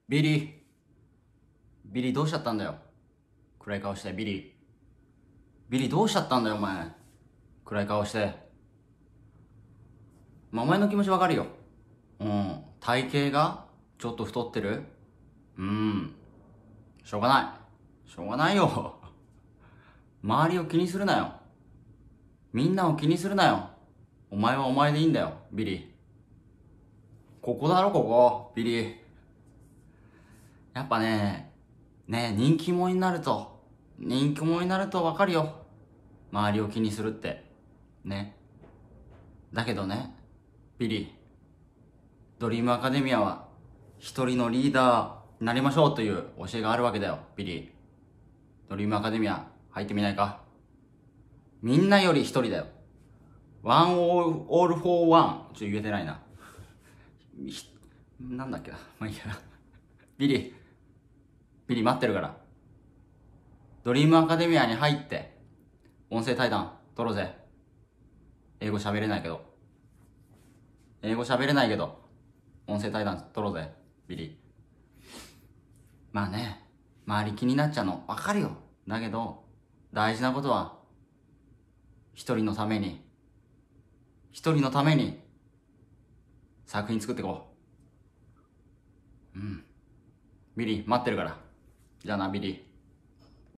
ビリー。ビリーどうしちゃったんだよ。暗い顔して、ビリー。ビリーどうしちゃったんだよ、お前。暗い顔して。お前の気持ちわかるよ。体型がちょっと太ってる。しょうがない。しょうがないよ。周りを気にするなよ。みんなを気にするなよ。お前はお前でいいんだよ、ビリー。ここだろ、ここ、ビリー。やっぱね、人気者になるとわかるよ。周りを気にするって。ね。だけどね、ビリー。ドリームアカデミアは、一人のリーダーになりましょうという教えがあるわけだよ、ビリー。ドリームアカデミア、入ってみないか。みんなより一人だよ。ワンオールフォーワン。言えてないな。なんだっけな。まあいいやな。ビリー待ってるから。ドリームアカデミアに入って、音声対談撮ろうぜ。英語喋れないけど、音声対談撮ろうぜ、ビリー。まあね、周り気になっちゃうのわかるよ。だけど、大事なことは、一人のために、作品作っていこう。ビリー、待ってるから。じゃあな、ビリー。